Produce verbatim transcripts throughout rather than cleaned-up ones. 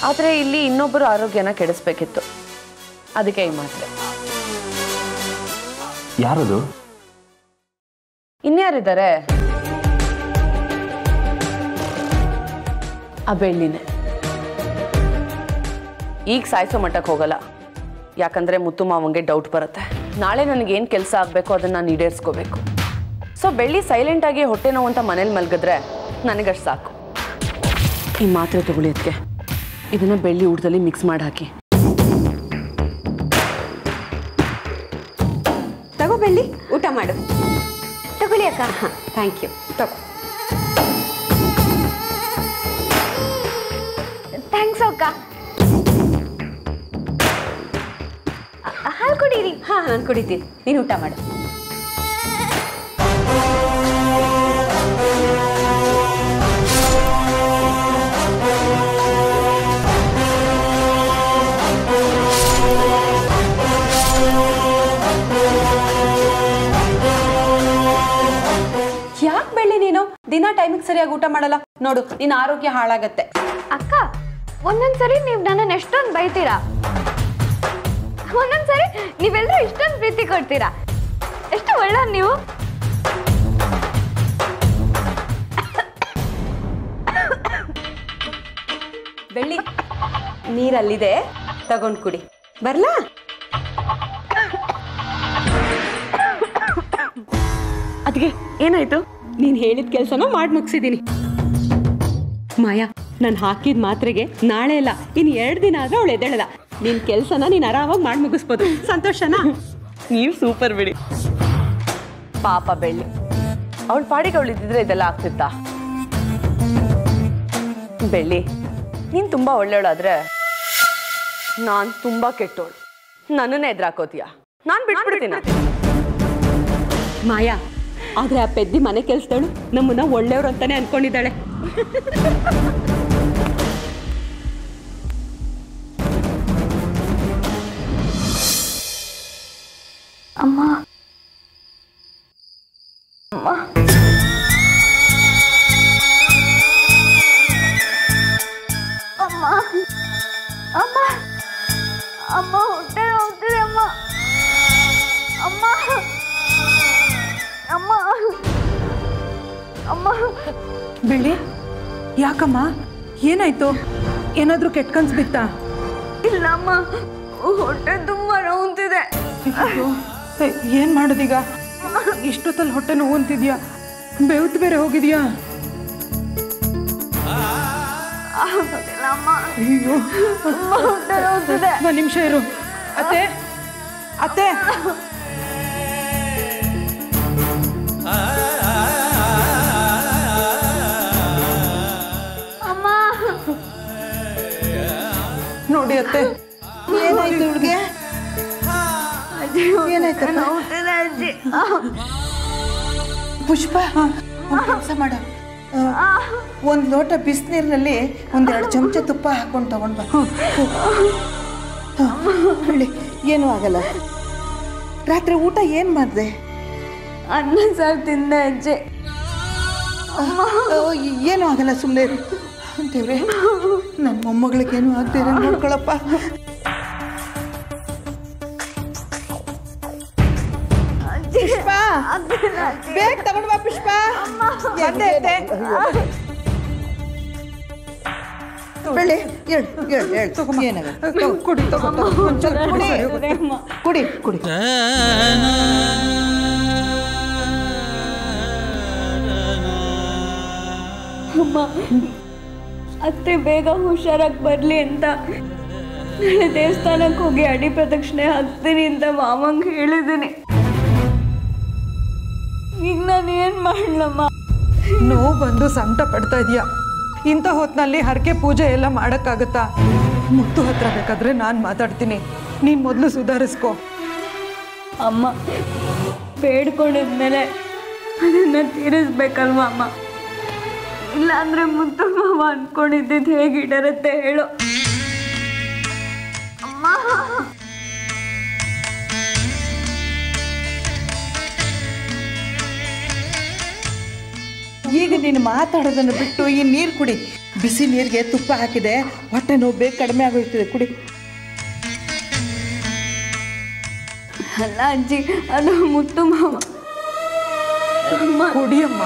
ಆದರೆ ಇಲ್ಲಿ ಇನ್ನೊಬ್ಬರು ಆರೋಗ್ಯನ ಕೆಡಿಸ್ಬೇಕಿತ್ತು, ಅದಕ್ಕೆ ಈ ಮಾತ್ರೆ. ಯಾರದು? ಇನ್ಯಾರಿದ್ದಾರೆ? ಆ ಬೆಳ್ಳಿನೇ. ಈಗ ಸಾಯಿಸೋ ಮಟ್ಟಕ್ಕೆ ಹೋಗಲ್ಲ, ಯಾಕಂದ್ರೆ ಮುತ್ತು ಮಾವಂಗೆ ಡೌಟ್ ಬರುತ್ತೆ. ನಾಳೆ ನನಗೇನು ಕೆಲಸ ಆಗಬೇಕು ಅದನ್ನು ನಾನು ಈಡೇರಿಸ್ಕೋಬೇಕು. ಸೊ ಬೆಳ್ಳಿ ಸೈಲೆಂಟಾಗಿ ಹೊಟ್ಟೆ ನೋವು ಅಂತ ಮನೇಲಿ ಮಲಗಿದ್ರೆ ನನಗಷ್ಟು ಸಾಕು. ಈ ಮಾತ್ರೆ ತಗೊಳ್ಳಿ ಅದಕ್ಕೆ, ಇದನ್ನು ಬೆಳ್ಳಿ ಊಟದಲ್ಲಿ ಮಿಕ್ಸ್ ಮಾಡಿ ಹಾಕಿ. ತಗೋ ಬೆಳ್ಳಿ, ಊಟ ಮಾಡು. ತಗೊಳ್ಳಿ ಅಕ್ಕ. ಹಾಂ, ಥ್ಯಾಂಕ್ ಯು. ತಗೋ. ಥ್ಯಾಂಕ್ಸ್ ಅಕ್ಕ. ಹಾಲು ಕುಡೀರಿ. ಹಾಂ, ನಾನು ಕುಡಿತೀನಿ, ನೀನು ಊಟ ಮಾಡು. ಯಾಕೆ ಬೆಳ್ಳಿ ನೀನು ದಿನ ಟೈಮಿಗೆ ಸರಿಯಾಗಿ ಊಟ ಮಾಡಲ್ಲ? ನೋಡು, ನಿನ್ನ ಆರೋಗ್ಯ ಹಾಳಾಗತ್ತೆ. ಅಕ್ಕ, ಒಂದೊಂದ್ಸರಿ ನೀವು ನನ್ನನ್ನು ಎಷ್ಟೊಂದು ಬೈತೀರಾ, ಒಂದೊಂದ್ಸರಿ ನೀವೆಲ್ಲರೂ ಇಷ್ಟೊಂದು ಪ್ರೀತಿ ಕೊಡ್ತೀರಾ. ಎಷ್ಟು ಒಳ್ಳೆಯವ್ರು ನೀವು. ಬೆಳ್ಳಿ, ನೀರಲ್ಲಿದೆ, ತಗೊಂಡು ಕುಡಿ. ಬರ್ಲಾ? ಅದಕ್ಕೆ ಏನಾಯ್ತು? ನೀನು ಹೇಳಿದ ಕೆಲಸನೂ ಮಾಡಿ ಮುಗಿಸಿದ್ದೀನಿ. ಮಾಯಾ, ನಾನು ಹಾಕಿದ ಮಾತ್ರೆಗೆ ನಾಳೆ ಇಲ್ಲ, ಇನ್ನು ಎರಡು ದಿನ ಆದ್ರೆ ಅವಳು ಎದ್ದೇಳಲ್ಲ. ನಿನ್ನ ಕೆಲಸನ ನೀನು ಆರಾಮಾಗಿ ಮಾಡಿ ಮುಗಿಸ್ಬೋದು. ಸಂತೋಷನಾ? ನೀವು ಸೂಪರ್ ಬಿಡಿ. ಪಾಪ ಬೆಳ್ಳಿ, ಅವಳ ಪಾಡಿಗೆ ಅವಳು ಇದ್ದಿದ್ರೆ ಇದೆಲ್ಲ ಆಗ್ತಿತ್ತಾ? ಬೆಳ್ಳಿ, ನೀನು ತುಂಬ ಒಳ್ಳೆಯವಳಾದ್ರೆ ನಾನು ತುಂಬ ಕೆಟ್ಟೋಳು. ನನ್ನನ್ನೇ ಎದುರಾಕೋತೀಯ, ನಾನು ಬಿಟ್ಬಿಡ್ತೀನಿ. ಮಾಯಾ, ಆದ್ರೆ ಆ ಪೆದ್ದಿ ಮನೆ ಕೆಲಸದವಳು ನಮ್ಮನ್ನ ಒಳ್ಳೆಯವರು ಅಂತಾನೆ ಅನ್ಕೊಂಡಿದ್ದಾಳೆ. ಅಮ್ಮ ಅಮ್ಮ ಅಮ್ಮ ಅಮ್ಮ ಅಮ್ಮ ಹೊಟ್ಟೆ ನೋವ್ತಿದೆ ಅಮ್ಮ. ಅಮ್ಮ ಅಮ್ಮ ಅಮ್ಮ. ಬೆಳ್ಳಿ, ಯಾಕಮ್ಮ, ಏನಾಯ್ತು? ಏನಾದ್ರೂ ಕೆಟ್ಟ ಕನ್ಸು ಬಿತ್ತಾ? ಇಲ್ಲ ಅಮ್ಮ, ಹೊಟ್ಟೆ ತುಂಬಾ ನೋವ್ತಿದೆ. ಏನ್ ಮಾಡೋದೀಗ? ಇಷ್ಟೊತ್ತಲ್ಲಿ ಹೊಟ್ಟೆ ನೋವು ಅಂತಿದ್ಯಾ, ಬೆವ್ತು ಬೇರೆ ಹೋಗಿದ್ಯಾ? ಅಯ್ಯೋ, ಒಂದ್ ನಿಮಿಷ ಇರು. ಅತ್ತೆ ಅತ್ತೆ ಅಮ್ಮ, ನೋಡಿ ಅತ್ತೆ, ಏನಾಯ್ತು ಇವಳಿಗೆ? ಏನಾಯ್ತು? ಅಜ್ಜಿ. ಪುಷ್ಪ, ಒಂದು ಕೆಲಸ ಮಾಡ, ಒಂದು ಲೋಟ ಬಿಸಿನೀರಿನಲ್ಲಿ ಒಂದೆರಡು ಚಮಚ ತುಪ್ಪ ಹಾಕೊಂಡು ತಗೊಂಡ್ ಬಾ. ಹೇಳಿ, ಏನೂ ಆಗಲ್ಲ. ರಾತ್ರಿ ಊಟ ಏನು ಮಾಡಿದೆ? ಅನ್ನ ಸಾರು ತಿಂದೆ ಅಜ್ಜಿ. ಏನೂ ಆಗಲ್ಲ, ಸುಮ್ಮನೆ ಇರು. ದೇವ್ರೆ, ನನ್ನ ಮೊಮ್ಮಗಳಿಗೇನು ಆಗ್ದೇನೆ ನೋಡ್ಕೊಳಪ್ಪ. ಪುಷ್ಪ, ಬೇಗ ತಗೊಂಡ್ ಬಾ ಪುಷ್ಪ. ಬೆಳ್ಳಿ, ಹೇಳು ಹೇಳು ಹೇಳು, ಏನಾಗಲ್ಲ, ಕುಡಿ, ತಗೋ ಕುಡಿ ಕುಡಿ. ಅಮ್ಮ, ಅತ್ತೆ ಬೇಗ ಹುಷಾರಾಗಿ ಬರಲಿ ಅಂತ ನಾಳೆ ದೇವಸ್ಥಾನಕ್ಕೆ ಹೋಗಿ ಅಡಿ ಪ್ರದಕ್ಷಿಣೆ ಹಾಕ್ತೀನಿ ಅಂತ ಮಾಮಂಗೆ ಹೇಳಿದ್ದೀನಿ. ಈಗ ನಾನು ಏನು ಮಾಡಲಮ್ಮ? ನೋವು ಬಂದು ಸಂಕಟ ಪಡ್ತಾ ಇದೆಯಾ? ಇಂಥ ಹೊತ್ತಿನಲ್ಲಿ ಹರಕೆ ಪೂಜೆ ಎಲ್ಲ ಮಾಡೋಕ್ಕಾಗತ್ತಾ? ಮುತ್ತು ಹತ್ರ ಬೇಕಾದ್ರೆ ನಾನು ಮಾತಾಡ್ತೀನಿ, ನೀನು ಮೊದಲು ಸುಧಾರಿಸ್ಕೊ. ಅಮ್ಮ, ಬೇಡ್ಕೊಂಡಿದ್ಮೇಲೆ ಅದನ್ನು ತೀರಿಸ್ಬೇಕಲ್ವ ಅಮ್ಮ? ಇಲ್ಲಾಂದ್ರೆ ಮುತ್ತು ಮಾವ ಅನ್ಕೊಂಡಿದ್ದು ಹೇಗೆ ಇಡರುತ್ತೆ ಹೇಳು ಅಮ್ಮ. ಈಗ ನೀನು ಮಾತಾಡೋದನ್ನು ಬಿಟ್ಟು ಈ ನೀರು ಕುಡಿ. ಬಿಸಿ ನೀರಿಗೆ ತುಪ್ಪ ಹಾಕಿದೆ, ಹೊಟ್ಟೆ ನೋವು ಬೇಗ ಕಡಿಮೆ ಆಗೋಯ್ತದೆ, ಕುಡಿ. ಅಲ್ಲ ಅಜ್ಜಿ, ಅದು ಮುತ್ತು ಮಾವ. ಕುಡಿಯಮ್ಮ.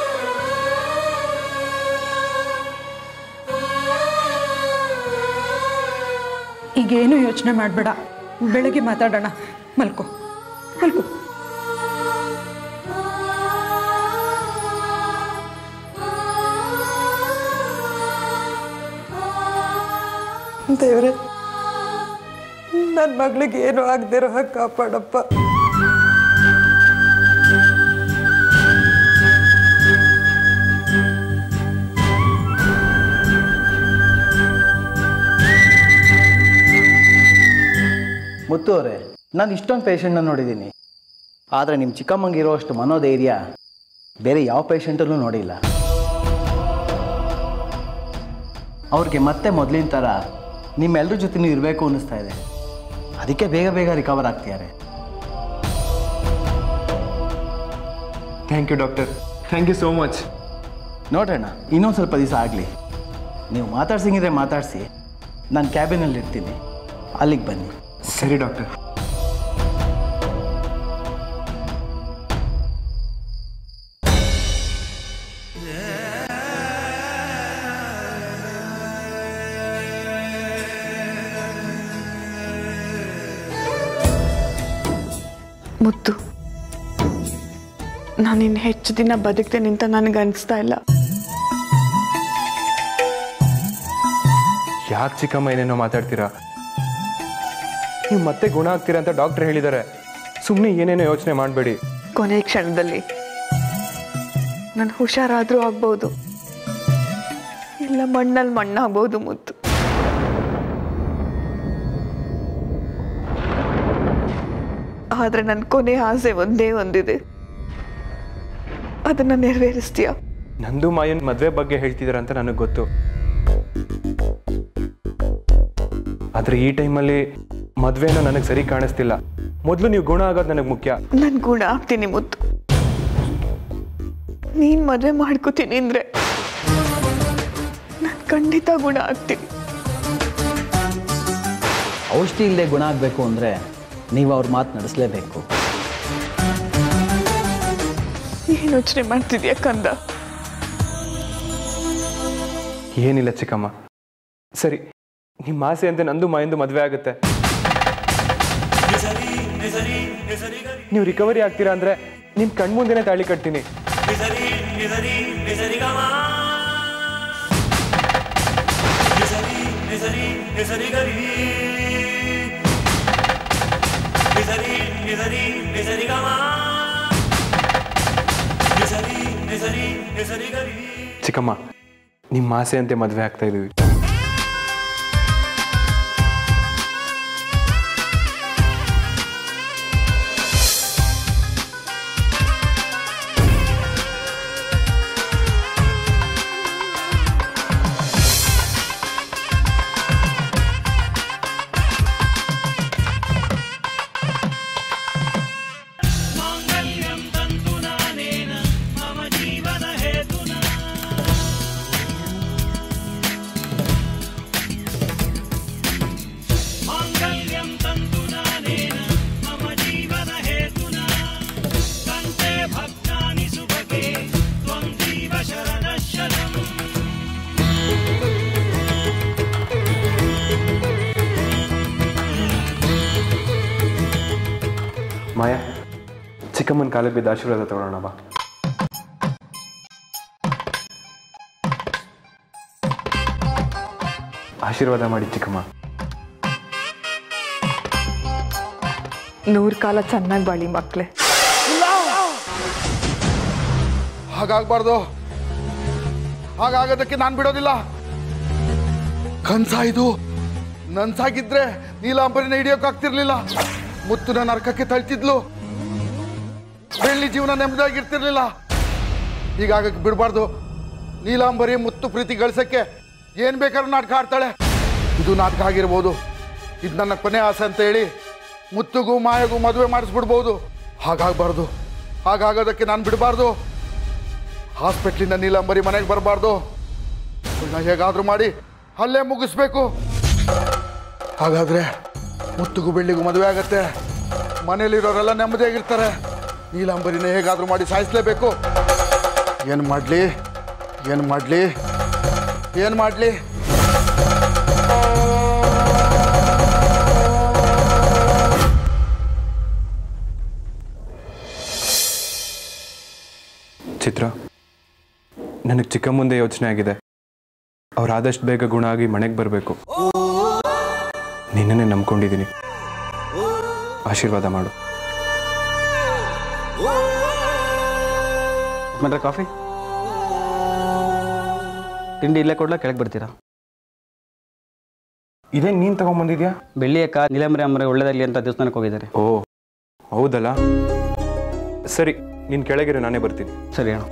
ಈಗೇನು ಯೋಚನೆ ಮಾಡಬೇಡ, ಬೆಳಗ್ಗೆ ಮಾತಾಡೋಣ. ಮಲ್ಕೋ ಮಲ್ಕೋ. ದೇವ್ರೆ, ನನ್ನ ಮಗಳಿಗೆ ಏನು ಆಗದಿರೋ ಹಾಗೆ ಕಾಪಾಡಪ್ಪ. ಮುತ್ತು ಅವರೇ, ನಾನು ಇಷ್ಟೊಂದು ಪೇಷಂಟ್ನ ನೋಡಿದ್ದೀನಿ, ಆದರೆ ನಿಮ್ಮ ಚಿಕ್ಕಮ್ಮಂಗಿರೋ ಅಷ್ಟು ಮನೋಧೈರ್ಯ ಬೇರೆ ಯಾವ ಪೇಷಂಟಲ್ಲೂ ನೋಡಿಲ್ಲ. ಅವ್ರಿಗೆ ಮತ್ತೆ ಮೊದಲಿನ ಥರ ನಿಮ್ಮೆಲ್ಲರ ಜೊತೆ ಇರಬೇಕು ಅನ್ನಿಸ್ತಾ ಇದೆ. ಅದಕ್ಕೆ ಬೇಗ ಬೇಗ ರಿಕವರ್ ಆಗ್ತಿದ್ದಾರೆ. Thank you doctor, thank you so much. ನೋಡೋಣ, ಇನ್ನೊಂದು ಸ್ವಲ್ಪ ದಿವಸ ಆಗಲಿ. ನೀವು ಮಾತಾಡ್ಸಿಂಗಿದ್ರೆ ಮಾತಾಡಿಸಿ, ನಾನು ಕ್ಯಾಬಿನಲ್ಲಿ ಇರ್ತೀನಿ, ಅಲ್ಲಿಗೆ ಬನ್ನಿ. ಸರಿ ಡಾಕ್ಟರ್. ಮುತ್ತು, ನಾನಿನ್ನು ಹೆಚ್ಚು ದಿನ ಬದುಕ್ತೇನೆ ಅಂತ ನನಗೆ ಅನಿಸ್ತಾ ಇಲ್ಲ. ಯಾಕೆ ಚಿಕ್ಕಮ್ಮ ಏನೇನೋ ಮಾತಾಡ್ತೀರಾ? ನೀವು ಮತ್ತೆ ಗುಣ ಆಗ್ತೀರಾ ಅಂತ ಡಾಕ್ಟರ್ ಹೇಳಿದ್ದಾರೆ. ಸುಮ್ಮನೆ ಏನೇನೋ ಯೋಚನೆ ಮಾಡಬೇಡಿ. ಕೊನೆ ಕ್ಷಣದಲ್ಲಿ ನಾನು ಹುಷಾರಾದರೂ ಆಗ್ಬೋದು, ಇಲ್ಲ ಮಣ್ಣಲ್ಲಿ ಮಣ್ಣಾಗ್ಬೋದು ಮುತ್ತು. ಆದರೆ ನನ್ನ ಕೊನೆ ಆಸೆ ಒಂದೇ ಒಂದಿದೆ, ಅದನ್ನು ನೆರವೇರಿಸ್ತೀಯಾ? ನಂದು ಮಾಯನ್ ಮದುವೆ ಬಗ್ಗೆ ಹೇಳ್ತಿದ್ದಾರೆ ಅಂತ ನನಗೆ ಗೊತ್ತು, ಆದರೆ ಈ ಟೈಮಲ್ಲಿ ಮದುವೆನ ನನಗೆ ಸರಿ ಕಾಣಿಸ್ತಿಲ್ಲ. ಮೊದಲು ನೀವು ಗುಣ ಆಗೋದು ನನಗೆ ಮುಖ್ಯ. ನಾನು ಗುಣ ಆಗ್ತೀನಿ ಮುತ್ತು. ನೀನು ಮದುವೆ ಮಾಡ್ಕೋತೀನಿ ಅಂದರೆ ನಾನು ಖಂಡಿತ ಗುಣ ಆಗ್ತೀನಿ. ಔಷಧಿ ಇಲ್ಲದೆ ಗುಣ ಆಗಬೇಕು ಅಂದರೆ ನೀವು ಅವ್ರ ಮಾತು ನಡೆಸಲೇಬೇಕು. ಏನು ಯೋಚನೆ ಮಾಡ್ತಿದ್ಯಾ ಕಂದ? ಏನಿಲ್ಲ ಚಿಕ್ಕಮ್ಮ. ಸರಿ, ನಿಮ್ಮ ಆಸೆ ಅಂತ ನಂದು ಮಾಯಂದು ಮದುವೆ ಆಗುತ್ತೆ. ನೀವು ರಿಕವರಿ ಆಗ್ತೀರಾ ಅಂದರೆ ನಿಮ್ಮ ಕಣ್ಮುಂದೆನೇ ತಾಳಿ ಕಟ್ತೀನಿ. ಚಿಕ್ಕಮ್ಮ, ನಿಮ್ಮ ಆಸೆ ಅಂತೆ ಮದುವೆ ಆಗ್ತಾ ಇದೀವಿ. ಮಾಯಾ, ಚಿಕ್ಕಮ್ಮನ ಕಾಲಿಗೆ ಬಿದ್ದ ಆಶೀರ್ವಾದ ತಗೊಳ್ಳೋಣ ಬಾ. ಆಶೀರ್ವಾದ ಮಾಡಿ ಚಿಕ್ಕಮ್ಮ. ನೂರು ಕಾಲ ಚೆನ್ನಾಗಿ ಬಾಳಿ ಮಕ್ಕಳೇ. ಹಾಗಾಗಬಾರ್ದು. ಹಾಗಾಗೋದಕ್ಕೆ ನಾನು ಬಿಡೋದಿಲ್ಲ. ಕನ್ಸ ಇದು. ನನ್ಸಾಗಿದ್ರೆ ನೀಲಾಂಬರಿನ ಹಿಡಿಯೋಕ್ಕಾಗ್ತಿರ್ಲಿಲ್ಲ. ಮುತ್ತುನ ನರಕಕ್ಕೆ ತಳ್ತಿದ್ಲು. ಬೆಳ್ಳಿ ಜೀವನ ನೆಮ್ಮದಿಯಾಗಿರ್ತಿರ್ಲಿಲ್ಲ. ಹೀಗಾಗಕ್ಕೆ ಬಿಡಬಾರ್ದು. ನೀಲಾಂಬರಿ ಮುತ್ತು ಪ್ರೀತಿ ಗಳಿಸಕ್ಕೆ ಏನು ಬೇಕಾದ್ರೂ ನಾಟಕ ಆಡ್ತಾಳೆ. ಇದು ನಾಟಕ ಆಗಿರ್ಬೋದು. ಇದು ನನ್ನ ಕೊನೆ ಆಸೆ ಅಂತ ಹೇಳಿ ಮುತ್ತುಗೂ ಮಾಯಗೂ ಮದುವೆ ಮಾಡಿಸ್ಬಿಡ್ಬೋದು. ಹಾಗಾಗಬಾರ್ದು. ಹಾಗಾಗೋದಕ್ಕೆ ನಾನು ಬಿಡಬಾರ್ದು. ಹಾಸ್ಪಿಟ್ಲಿಂದ ನೀಲಂಬರಿ ಮನೆಗೆ ಬರಬಾರ್ದು. ಅವಳನ್ನ ಹೇಗಾದರೂ ಮಾಡಿ ಅಲ್ಲೇ ಮುಗಿಸ್ಬೇಕು. ಹಾಗಾದ್ರೆ ಮುತ್ತುಗೂ ಬೆಳ್ಳಿಗೂ ಮದುವೆ ಆಗತ್ತೆ. ಮನೇಲಿರೋರೆಲ್ಲ ನೆಮ್ಮದಿಯಾಗಿರ್ತಾರೆ. ನೀಲಂಬರಿನ ಹೇಗಾದರೂ ಮಾಡಿ ಸಾಯಿಸಲೇಬೇಕು. ಏನು ಮಾಡಲಿ ಏನು ಮಾಡಲಿ ಏನು ಮಾಡಲಿ? ಚಿತ್ರ, ನನಗೆ ಚಿಕ್ಕ ಮುಂದೆ ಯೋಚನೆ ಆಗಿದೆ. ಅವ್ರು ಆದಷ್ಟು ಬೇಗ ಗುಣ ಆಗಿ ಮನೆಗೆ ಬರಬೇಕು. ನಿನ್ನನ್ನೇ ನಂಬ್ಕೊಂಡಿದ್ದೀನಿ. ಆಶೀರ್ವಾದ ಮಾಡು. ಯಜಮಾನ್ರೆ, ಕಾಫಿ ತಿಂಡಿ ಇಲ್ಲೇ ಕೊಡ್ಲಾ, ಕೆಳಗೆ ಬರ್ತೀರಾ? ಇದೇನು ನೀನು ತಗೊಂಬಂದಿದ್ಯಾ? ಬೆಳ್ಳಿ ಅಕ್ಕ ನೀಲಂಬರಿ ಅಮ್ಮರೆ ಒಳ್ಳೆದಾಗಲಿ ಅಂತ ದೇವಸ್ಥಾನಕ್ಕೆ ಹೋಗಿದ್ದಾರೆ. ಓ ಹೌದಲ್ಲ, ಸರಿ ನೀನು ಕೆಳಗಿರು, ನಾನೇ ಬರ್ತೀನಿ. ಸರಿ ಅಣ್ಣ.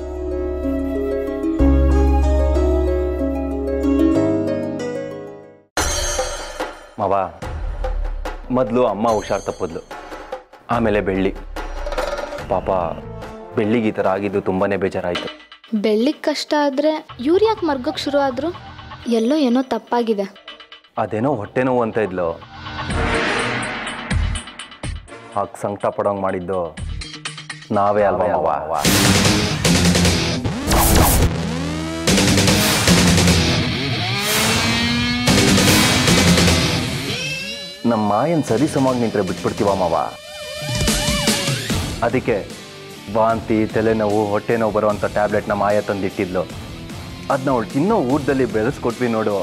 ಮಾವ, ಮೊದಲು ಅಮ್ಮ ಹುಷಾರು ತಪ್ಪಿದ್ಲು, ಆಮೇಲೆ ಬೆಳ್ಳಿ. ಪಾಪ ಬೆಳ್ಳಿಗೆ ಈ ಥರ ಆಗಿದ್ದು ತುಂಬಾ ಬೇಜಾರಾಯಿತು. ಬೆಳ್ಳಿಗೆ ಕಷ್ಟ ಆದರೆ ಇವ್ರು ಯಾಕೆ ಮರ್ಗೋಕ್ಕೆ ಶುರು ಆದರು? ಎಲ್ಲೋ ಏನೋ ತಪ್ಪಾಗಿದೆ. ಅದೇನೋ ಹೊಟ್ಟೆ ನೋವು ಅಂತ ಇದ್ಲು. ಹಾಗೆ ಸಂಕಟ ಪಡೋಂಗೆ ಮಾಡಿದ್ದು ನಾವೇ ಅಲ್ವಾ ಮಾವ? ನಮ್ಮ ಮಾಯನ್ ಸರಿ ಸಮಾಗಿ ನಿಂತರೆ ಬಿಟ್ಬಿಡ್ತೀವ ಮಾವ. ಅದಕ್ಕೆ ವಾಂತಿ, ತಲೆನೋವು, ಹೊಟ್ಟೆ ನೋವು ಬರುವಂಥ ಟ್ಯಾಬ್ಲೆಟ್ನ ಮಾಯ ತಂದಿಟ್ಟಿದ್ಲು. ಅದನ್ನ ಅವಳು ತಿನ್ನೋ ಊಟದಲ್ಲಿ ಬೆಳೆಸ್ಕೊಟ್ವಿ ನೋಡು.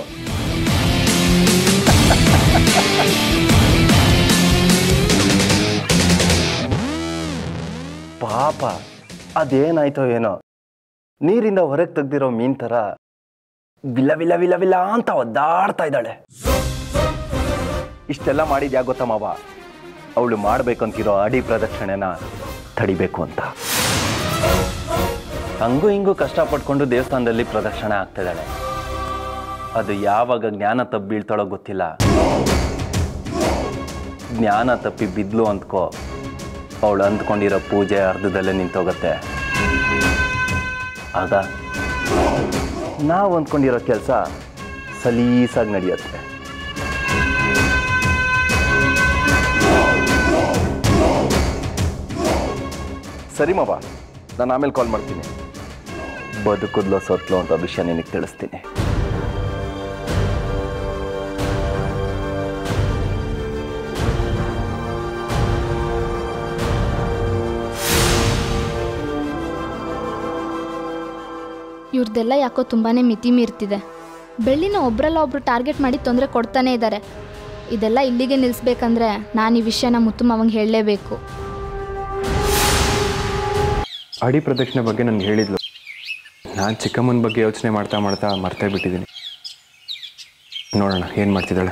ಪಾಪ ಅದೇನಾಯ್ತೋ ಏನೋ, ನೀರಿಂದ ಹೊರಗೆ ತೆಗ್ದಿರೋ ಮೀನ್ ಥರ ವಿಲ ವಿಲ ವಿಲ ವಿಲ ಅಂತ ಒದ್ದಾಡ್ತಾ ಇದ್ದಾಳೆ. ಇಷ್ಟೆಲ್ಲ ಮಾಡಿದ್ಯಾ ಗೊತ್ತಾ ಮಾವ? ಅವಳು ಮಾಡ್ಬೇಕಂತಿರೋ ಅಡಿ ಪ್ರದಕ್ಷಿಣೆನ ತಡಿಬೇಕು ಅಂತ. ಹಂಗೂ ಹಿಂಗೂ ಕಷ್ಟಪಟ್ಕೊಂಡು ದೇವಸ್ಥಾನದಲ್ಲಿ ಪ್ರದಕ್ಷಿಣೆ ಆಗ್ತಿದ್ದಾಳೆ. ಅದು ಯಾವಾಗ ಜ್ಞಾನ ತಪ್ಪಿ ಬೀಳ್ತಾಳೋ ಗೊತ್ತಿಲ್ಲ. ಜ್ಞಾನ ತಪ್ಪಿ ಬಿದ್ಲು ಅಂದ್ಕೋ, ಅವಳು ಅಂದ್ಕೊಂಡಿರೋ ಪೂಜೆ ಅರ್ಧದಲ್ಲೇ ನಿಂತೋಗತ್ತೆ. ಆಗ ನಾವು ಅಂದ್ಕೊಂಡಿರೋ ಕೆಲಸ ಸಲೀಸಾಗಿ ನಡೆಯುತ್ತೆ. ಸರಿ ಮಾವ, ನಾನು ಆಮೇಲೆ ಕಾಲ್ ಮಾಡ್ತೀನಿ. ಬದುಕುದ್ಲೋ ಸತ್ಲೋ ಅಂತ ವಿಷಯ ನಿನಗೆ ತಿಳಿಸ್ತೀನಿ. ಇವ್ರದ್ದೆಲ್ಲ ಯಾಕೋ ತುಂಬಾ ಮಿತಿ ಮೀರ್ತಿದೆ. ಬೆಳ್ಳಿನ ಒಬ್ರಲ್ಲ ಒಬ್ರು ಟಾರ್ಗೆಟ್ ಮಾಡಿ ತೊಂದರೆ ಕೊಡ್ತಾನೆ ಇದ್ದಾರೆ. ಇದೆಲ್ಲ ಇಲ್ಲಿಗೆ ನಿಲ್ಲಿಸ್ಬೇಕಂದ್ರೆ ನಾನು ಈ ವಿಷಯನ ಮುತ್ತು ಮಾವಂಗೆ ಹೇಳಲೇಬೇಕು. ಅಡಿ ಪ್ರದಕ್ಷಿಣೆ ಬಗ್ಗೆ ನನಗೆ ಹೇಳಿದ್ಲು. ನಾನು ಚಿಕ್ಕಮ್ಮನ ಬಗ್ಗೆ ಯೋಚನೆ ಮಾಡ್ತಾ ಮಾಡ್ತಾ ಮರ್ತೇ ಬಿಟ್ಟಿದ್ದೀನಿ. ನೋಡೋಣ ಏನು ಮಾಡ್ತಿದ್ದಾಳೆ.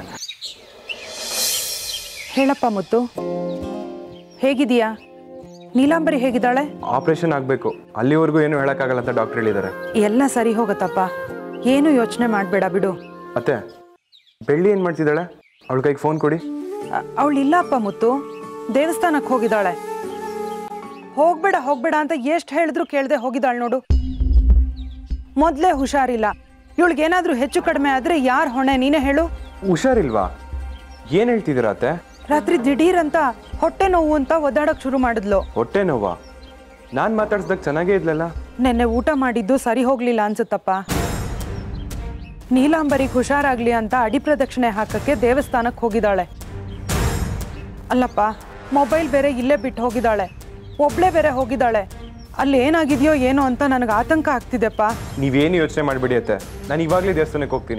ಹೇಳಪ್ಪ ಮುತ್ತು, ಹೇಗಿದೀಯಾ? ನೀಲಾಂಬರಿ ಹೇಗಿದ್ದಾಳೆ? ಆಪರೇಷನ್ ಆಗಬೇಕು, ಅಲ್ಲಿವರೆಗೂ ಏನು ಹೇಳೋಕ್ಕಾಗಲ್ಲ ಅಂತ ಡಾಕ್ಟರ್ ಹೇಳಿದ್ದಾರೆ. ಎಲ್ಲ ಸರಿ ಹೋಗತ್ತಪ್ಪ, ಏನು ಯೋಚನೆ ಮಾಡಬೇಡ ಬಿಡು. ಅತ್ತೆ, ಬೆಳ್ಳಿ ಏನು ಮಾಡ್ತಿದ್ದಾಳೆ? ಅವಳ ಕೈಗೆ ಫೋನ್ ಕೊಡಿ. ಅವಳು ಇಲ್ಲಪ್ಪ ಮುತ್ತು, ದೇವಸ್ಥಾನಕ್ಕೆ ಹೋಗಿದ್ದಾಳೆ. ಹೋಗ್ಬೇಡ ಹೋಗ್ಬೇಡ ಅಂತ ಎಷ್ಟು ಹೇಳಿದ್ರು ಕೇಳದೆ ಹೋಗಿದ್ದಾಳೆ ನೋಡು. ಮೊದಲೇ ಹುಷಾರಿಲ್ಲ. ಇವಳಿಗೇನಾದ್ರೂ ಹೆಚ್ಚು ಕಡಿಮೆ ಆದ್ರೆ ಯಾರು ಹೊಣೆ? ನೀನೇ ಹೇಳು. ಹುಷಾರಿಲ್ವಾ? ಏನು ಹೇಳ್ತಿದ್ದೀರಾ ಅತ್ತೆ? ರಾತ್ರಿ ದಿಢೀರ್ ಅಂತ ಹೊಟ್ಟೆ ನೋವು ಅಂತ ಒದ್ದಾಡಕ್ ಶುರು ಮಾಡಿದ್ಲು. ಹೊಟ್ಟೆ ನೋವಾ? ನಾನು ಮಾತಾಡ್ಸ್ದಾಗ ಚೆನ್ನಾಗೇ ಇದ್ಲಲ್ಲ. ನೆನ್ನೆ ಊಟ ಮಾಡಿದ್ದು ಸರಿ ಹೋಗ್ಲಿಲ್ಲ ಅನ್ಸುತ್ತಪ್ಪ. ನೀಲಾಂಬರಿಗೆ ಹುಷಾರಾಗ್ಲಿ ಅಂತ ಅಡಿ ಪ್ರದಕ್ಷಿಣೆ ಹಾಕಕ್ಕೆ ದೇವಸ್ಥಾನಕ್ಕೆ ಹೋಗಿದ್ದಾಳೆ. ಅಲ್ಲಪ್ಪ, ಮೊಬೈಲ್ ಬೇರೆ ಇಲ್ಲೇ ಬಿಟ್ಟು ಹೋಗಿದ್ದಾಳೆ. ಒಬ್ಳೆ ಬೇರೆ ಹೋಗಿದ್ದಾಳೆ. ಅಲ್ಲಿ ಏನಾಗಿದೆಯೋ ಏನೋ ಅಂತ ನನಗೆ ಆತಂಕ ಆಗ್ತಿದೆಪ್ಪ. ನೀವೇನು ಯೋಚನೆ ಮಾಡಬೇಡಿ ಅತ್ತೆ, ನಾನು ಇವಾಗಲೇ ದೇವಸ್ಥಾನಕ್ಕೆ ಹೋಗ್ತೀನಿ.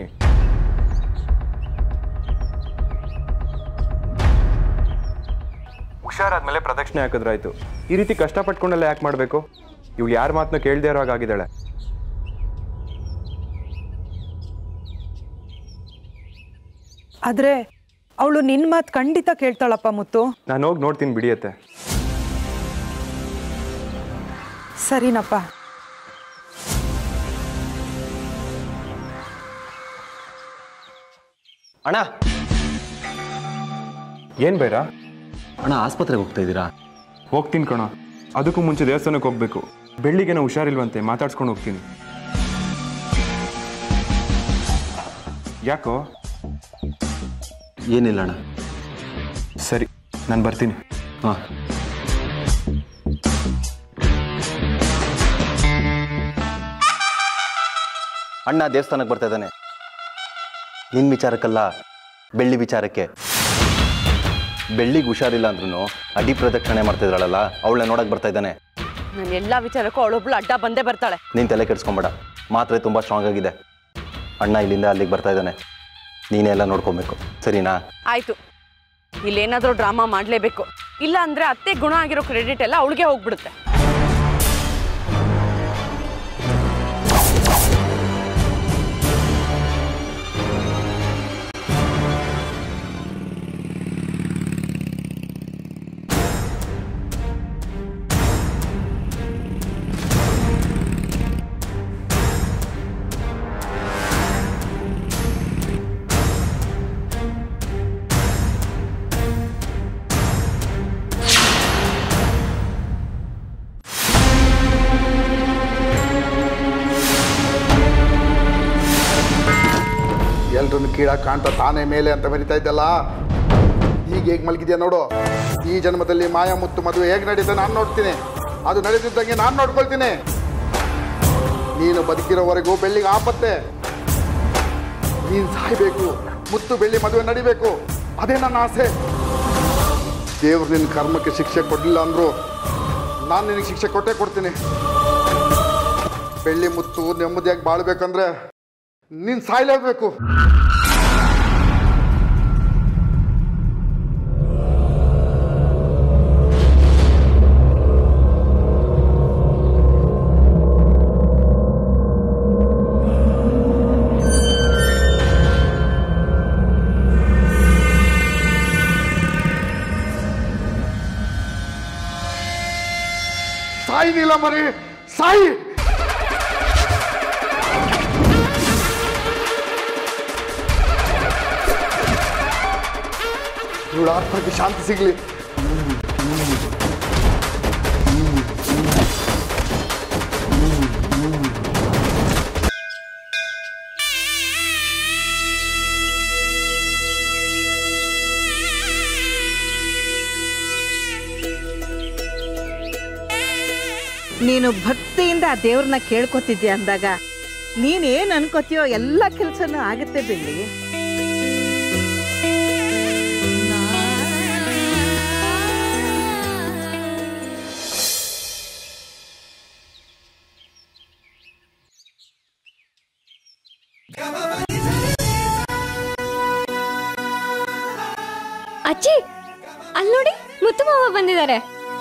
ಹುಷಾರಾದ್ಮೇಲೆ ಪ್ರದಕ್ಷಿಣೆ ಹಾಕಿದ್ರಾಯ್ತು. ಈ ರೀತಿ ಕಷ್ಟಪಟ್ಕೊಂಡೆಲ್ಲ ಯಾಕೆ ಮಾಡಬೇಕು? ಇವಳು ಯಾರ ಮಾತನ್ನ ಕೇಳದೇ ಇರೋ ಹಾಗಾಗಿದ್ದಾಳೆ. ಆದ್ರೆ ಅವಳು ನಿನ್ನ ಮಾತು ಖಂಡಿತ ಕೇಳ್ತಾಳಪ್ಪ ಮುತ್ತು. ನಾನು ಹೋಗಿ ನೋಡ್ತೀನಿ ಬಿಡಿಯತ್ತೆ. ಸರಿನಪ್ಪ. ಅಣ್ಣ, ಏನು ಬೇಡ ಅಣ್ಣ, ಆಸ್ಪತ್ರೆಗೆ ಹೋಗ್ತಾ ಇದ್ದೀರಾ? ಹೋಗ್ತೀನಿ ಕಣ. ಅದಕ್ಕೂ ಮುಂಚೆ ದೇವಸ್ಥಾನಕ್ಕೆ ಹೋಗ್ಬೇಕು. ಬೆಳ್ಳಿಗೇನೋ ಹುಷಾರಿಲ್ವಂತೆ, ಮಾತಾಡ್ಸ್ಕೊಂಡು ಹೋಗ್ತೀನಿ. ಯಾಕೋ? ಏನಿಲ್ಲ ಅಣ್ಣ. ಸರಿ, ನಾನು ಬರ್ತೀನಿ. ಹಾಂ. ಅಣ್ಣ ದೇವಸ್ಥಾನಕ್ಕೆ ಬರ್ತಾ ಇದ್ದಾನೆ. ನಿನ್ನ ವಿಚಾರಕ್ಕಲ್ಲ, ಬೆಳ್ಳಿ ವಿಚಾರಕ್ಕೆ. ಬೆಳ್ಳಿಗೆ ಹುಷಾರಿಲ್ಲ ಅಂದ್ರೂ ಅಡಿ ಪ್ರದಕ್ಷಿಣೆ ಮಾಡ್ತಿದ್ದಾಳಲ್ಲ, ಅವಳನ್ನ ನೋಡಕ್ಕೆ ಬರ್ತಾ ಇದ್ದಾನೆ. ನಾನು ಎಲ್ಲ ವಿಚಾರಕ್ಕೂ ಅವಳೊಬ್ಳು ಅಡ್ಡ ಬಂದೇ ಬರ್ತಾಳೆ. ನೀನು ತಲೆ ಕೆಡಿಸ್ಕೊಂಬೇಡ, ಮಾತ್ರೆ ತುಂಬ ಸ್ಟ್ರಾಂಗ್ ಆಗಿದೆ. ಅಣ್ಣ ಇಲ್ಲಿಂದ ಅಲ್ಲಿಗೆ ಬರ್ತಾ ಇದ್ದಾನೆ, ನೀನೇ ಎಲ್ಲ ನೋಡ್ಕೊಬೇಕು, ಸರಿನಾ? ಆಯಿತು. ಇಲ್ಲೇನಾದರೂ ಡ್ರಾಮಾ ಮಾಡಲೇಬೇಕು, ಇಲ್ಲ ಅಂದರೆ ಅತ್ತೆ ಗುಣ ಆಗಿರೋ ಕ್ರೆಡಿಟ್ ಎಲ್ಲ ಅವಳಿಗೆ ಹೋಗ್ಬಿಡುತ್ತೆ. ಎಲ್ರನ್ನು ಕೀಳಾಗಿ ಕಾಣ್ತಾ ತಾನೇ ಮೇಲೆ ಅಂತ ಬರಿತಾ ಇದ್ದಲ್ಲ, ಈಗ ಹೇಗೆ ಮಲಗಿದ್ಯಾ ನೋಡು. ಈ ಜನ್ಮದಲ್ಲಿ ಮಾಯಾ ಮುತ್ತು ಮದುವೆ ಹೇಗೆ ನಡೀತಾ ನಾನು ನೋಡ್ತೀನಿ, ಅದು ನಡೀತಿದ್ದಂಗೆ ನಾನು ನೋಡ್ಕೊಳ್ತೀನಿ. ನೀನು ಬದುಕಿರೋವರೆಗೂ ಬೆಳ್ಳಿಗೆ ಆಪತ್ತೆ. ನೀನು ಸಾಯ್ಬೇಕು, ಮುತ್ತು ಬೆಳ್ಳಿ ಮದುವೆ ನಡಿಬೇಕು, ಅದೇ ನನ್ನ ಆಸೆ. ದೇವ್ರು ನಿನ್ನ ಕರ್ಮಕ್ಕೆ ಶಿಕ್ಷೆ ಕೊಡಲಿಲ್ಲ ಅಂದರು ನಾನು ನಿನಗೆ ಶಿಕ್ಷೆ ಕೊಟ್ಟೇ ಕೊಡ್ತೀನಿ. ಬೆಳ್ಳಿ ಮುತ್ತು ನೆಮ್ಮದಿಯಾಗಿ ಬಾಳ್ಬೇಕಂದ್ರೆ ನೀನು ಸಾಯ್ಲೇಬೇಕು. ಸಾಯಿ ನೀಲಮರಿ, ಸಾಯಿ. ಇವಳ ಆತ್ಮಕ್ಕೆ ಶಾಂತಿ ಸಿಗಲಿ. ನೀನು ಭಕ್ತಿಯಿಂದ ಆ ದೇವ್ರನ್ನ ಕೇಳ್ಕೊತಿದ್ಯಾ ಅಂದಾಗ ನೀನೇನು ಅನ್ಕೋತೀಯೋ ಎಲ್ಲ ಕೆಲಸನೂ ಆಗುತ್ತೆ ಬೆಳ್ಳಿ. ಅಜ್ಜಿ, ಅಲ್ಲಿ ನೋಡಿ, ಮುತ್ತು ಮಾವ ಬಂದಿದ್ದಾರೆ.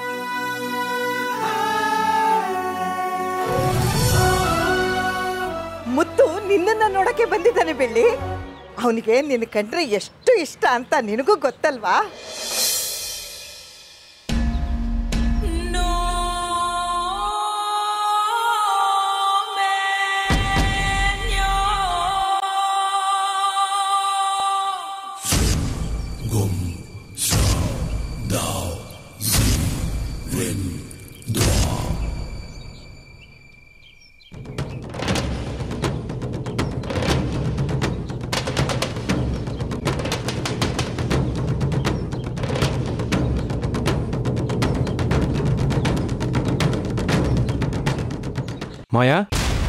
ಮುತ್ತು ನಿನ್ನನ್ನ ನೋಡಕ್ಕೆ ಬಂದಿದ್ದಾನೆ ಬೆಳ್ಳಿ. ಅವನಿಗೆ ನಿನ್ನ ಕಂಡ್ರೆ ಎಷ್ಟು ಇಷ್ಟ ಅಂತ ನಿನಗೂ ಗೊತ್ತಲ್ವಾ? ಮಾಯಾ,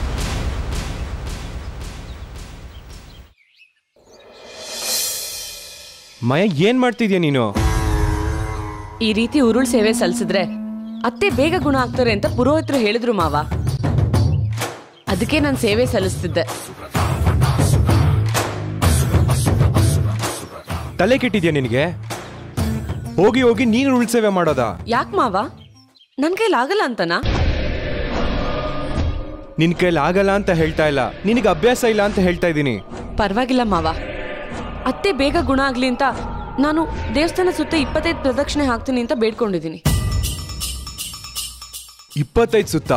ಮಾಯಾ ಏನ್ ಮಾಡ್ತಿದ್ಯಾ ನೀನು? ಈ ರೀತಿ ಉರುಳ್ ಸೇವೆ ಸಲ್ಲಿಸಿದ್ರೆ ಅತ್ತೆ ಬೇಗ ಗುಣ ಆಗ್ತಾರೆ ಅಂತ ಪುರೋಹಿತರು ಹೇಳಿದ್ರು ಮಾವ. ಅದಕ್ಕೆ ನಾನು ಸೇವೆ ಸಲ್ಲಿಸ್ತಿದ್ದೆ. ತಲೆ ಕೆಟ್ಟಿದ್ಯಾ ನಿನಗೆ? ಹೋಗಿ ಹೋಗಿ ನೀನು ಉರುಳ್ ಸೇವೆ ಮಾಡೋದಾ? ಯಾಕೆ ಮಾವ, ನನ್ ಕೈಲಿ ಆಗಲ್ಲ ಅಂತನಾ? ನಿನ್ ಕೈಲಿ ಆಗಲ್ಲ ಅಂತ ಹೇಳ್ತಾ ಇಲ್ಲ, ನಿನಗೆ ಅಭ್ಯಾಸ ಇಲ್ಲ ಅಂತ ಹೇಳ್ತಾ ಇದ್ದೀನಿ. ಪರವಾಗಿಲ್ಲ ಮಾವ, ಅತ್ತೆ ಬೇಗ ಗುಣ ಆಗ್ಲಿ ಅಂತ ನಾನು ದೇವಸ್ಥಾನ ಸುತ್ತ ಇಪ್ಪತ್ತೈದು ಪ್ರದಕ್ಷಿಣೆ ಹಾಕ್ತೀನಿ ಅಂತ ಬೇಡ್ಕೊಂಡಿದ್ದೀನಿ. ಇಪ್ಪತ್ತೈದು ಸುತ್ತ?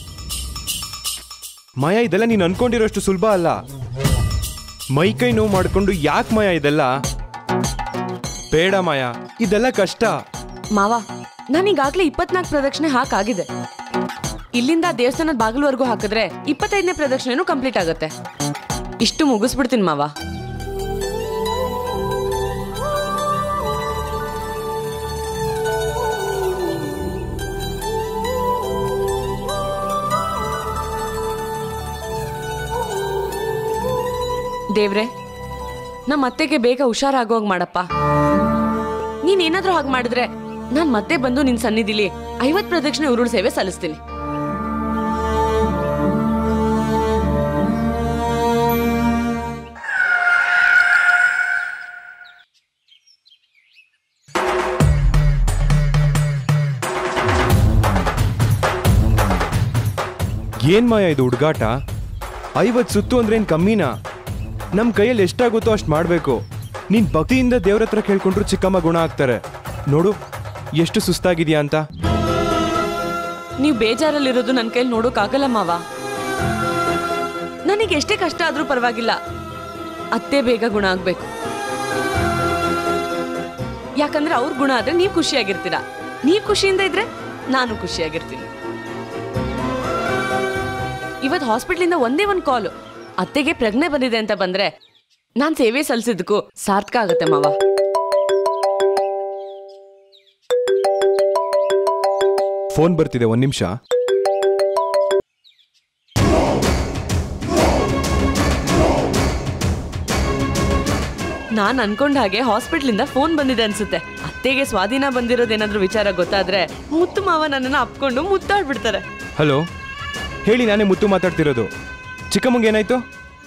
ಮಾಯಾ, ಇದೆಲ್ಲ ನೀನು ಅನ್ಕೊಂಡಿರೋಷ್ಟು ಸುಲಭ ಅಲ್ಲ. ಮೈ ಕೈ ನೋವು ಮಾಡ್ಕೊಂಡು ಯಾಕೆ ಮಾಯಾ ಇದೆಲ್ಲ? ಬೇಡ ಮಾಯಾ, ಇದೆಲ್ಲ ಕಷ್ಟ. ಮಾವ, ನಾನೀಗಾಗ್ಲೇ ಇಪ್ಪತ್ನಾಲ್ಕು ಪ್ರದಕ್ಷಿಣೆ ಹಾಕಾಗಿದೆ. ಇಲ್ಲಿಂದ ದೇವಸ್ಥಾನದ ಬಾಗಿಲವರೆಗೂ ಹಾಕಿದ್ರೆ ಇಪ್ಪತ್ತೈದನೇ ಪ್ರದಕ್ಷಿಣೆನೂ ಕಂಪ್ಲೀಟ್ ಆಗುತ್ತೆ. ಇಷ್ಟು ಮುಗಿಸ್ಬಿಡ್ತೀನಿ ಮಾವ. ದೇವ್ರೆ, ನಮ್ಮ ಅತ್ತೆಗೆ ಬೇಗ ಹುಷಾರಾಗೋಗ್ ಮಾಡಪ್ಪ. ನೀನೇನಾದ್ರೂ ಹಾಗೆ ಮಾಡಿದ್ರೆ ನಾನ್ ಮತ್ತೆ ಬಂದು ನಿನ್ ಸನ್ನಿಧಿಲಿ ಐವತ್ ಪ್ರದಕ್ಷಿಣೆ ಉರುಳು ಸೇವೆ ಸಲ್ಲಿಸ್ತೀನಿ. ಏನ್ ಮಾಯ ಇದು ಹುಡುಗಾಟ? ಐವತ್ ಸುತ್ತು ಅಂದ್ರೆ ಏನ್ ಕಮ್ಮಿನಾ? ನಮ್ ಕೈಯಲ್ಲಿ ಎಷ್ಟಾಗುತ್ತೋ ಅಷ್ಟು ಮಾಡ್ಬೇಕು. ನೀನ್ ಭಕ್ತಿಯಿಂದ ದೇವ್ರ ಹತ್ರ ಕೇಳ್ಕೊಂಡ್ರು ಚಿಕ್ಕಮ್ಮ ಗುಣ ಆಗ್ತಾರೆ. ನೋಡು ಎಷ್ಟು ಸುಸ್ತಾಗಿದ್ಯಾ ಅಂತ. ನೀವ್ ಬೇಜಾರಲ್ಲಿರೋದು ನನ್ ಕೈಲಿ ನೋಡೋಕ್ ಆಗಲ್ಲ ಮಾವ. ನನಗೆ ಎಷ್ಟೇ ಕಷ್ಟ ಆದ್ರೂ ಪರವಾಗಿಲ್ಲ, ಅತ್ತೆ ಬೇಗ ಗುಣ ಆಗ್ಬೇಕು. ಯಾಕಂದ್ರೆ ಅವ್ರ ಗುಣ ಆದ್ರೆ ನೀವ್ ಖುಷಿಯಾಗಿರ್ತೀರಾ. ನೀವ್ ಖುಷಿಯಿಂದ ಇದ್ರೆ ನಾನು ಖುಷಿಯಾಗಿರ್ತೀನಿ. ಇವತ್ ಹಾಸ್ಪಿಟ್ಲಿಂದ ಒಂದೇ ಒಂದ್ ಕಾಲು, ಅತ್ತೆಗೆ ಪ್ರಜ್ಞೆ ಬಂದಿದೆ ಅಂತ ಬಂದ್ರೆ ನಾನ್ ಸೇವೆ ಸಲ್ಲಿಸಿದ್ದಕ್ಕೂ ಸಾರ್ಥಕ ಆಗತ್ತೆ ಮಾವ. ಫೋನ್ ಬರ್ತಿದೆ, ಒಂದ್ ನಿಮಿಷ. ನಾನ್ ಅನ್ಕೊಂಡ ಹಾಗೆ ಹಾಸ್ಪಿಟ್ಲಿಂದ ಫೋನ್ ಬಂದಿದೆ ಅನ್ಸುತ್ತೆ. ಅತ್ತೆಗೆ ಸ್ವಾಧೀನ ಬಂದಿರೋದೇನಾದ್ರೂ ವಿಚಾರ ಗೊತ್ತಾದ್ರೆ ಮುತ್ತು ಮಾವ ನನ್ನನ್ನ ಅಪ್ಕೊಂಡು ಮುತ್ತಾಡ್ಬಿಡ್ತಾರೆ. ಹಲೋ ಹೇಳಿ, ನಾನೇ ಮುತ್ತು ಮಾತಾಡ್ತಿರೋದು. ಚಿಕ್ಕಮ್ಮಂಗೆ ಏನಾಯ್ತು?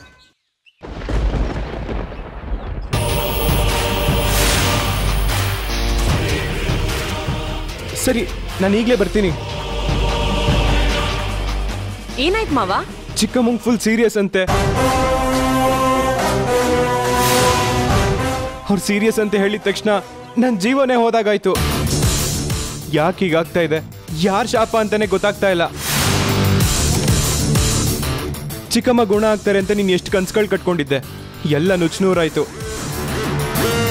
ಸರಿ, ನಾನು ಈಗಲೇ ಬರ್ತೀನಿ. ಏನಾಯ್ತು ಮಾವ? ಚಿಕ್ಕಮ್ಮಂಗ್ ಫುಲ್ ಸೀರಿಯಸ್ ಅಂತೆ. ಅವ್ರು ಸೀರಿಯಸ್ ಅಂತ ಹೇಳಿದ ತಕ್ಷಣ ನನ್ನ ಜೀವನೇ ಹೋದಾಗಾಯ್ತು. ಯಾಕೆ ಹೀಗಾಗ್ತಾ ಇದೆ? ಯಾರ್ ಶಾಪ ಅಂತಾನೆ ಗೊತ್ತಾಗ್ತಾ ಇಲ್ಲ. ಚಿಕ್ಕಮ್ಮ ಗುಣ ಆಗ್ತಾರೆ ಅಂತ ನೀನು ಎಷ್ಟು ಕನ್ಸುಗಳು ಕಟ್ಕೊಂಡಿದ್ದೆ, ಎಲ್ಲ ನುಚ್ಚುನೂರಾಯ್ತು.